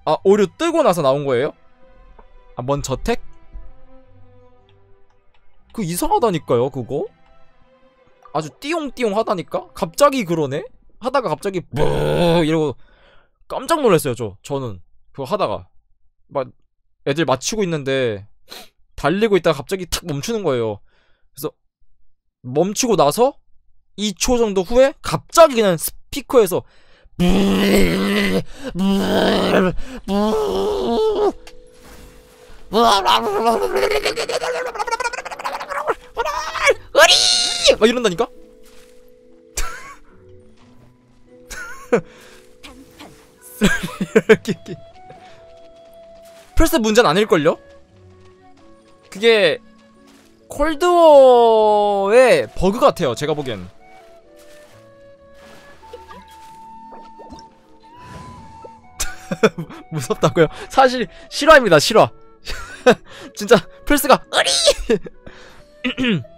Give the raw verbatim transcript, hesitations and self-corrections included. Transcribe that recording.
아, 오류 뜨고 나서 나온 거예요? 아, 뭔 저택? 그 이상하다니까요, 그거? 아주 띠용띠용 하다니까? 갑자기 그러네? 하다가 갑자기 뭐 이러고 깜짝 놀랐어요, 저. 저는 그거 하다가 막 애들 맞추고 있는데 달리고 있다가 갑자기 탁 멈추는 거예요. 그래서 멈추고 나서 이 초 정도 후에 갑자기 그냥 스피커에서 막 이런다니까? 플스 문제는 아닐걸요? 그게 콜드워의 버그 같아요, 제가 보기엔. 무섭다고요? 사실 실화입니다, 실화. 진짜 플스가 으리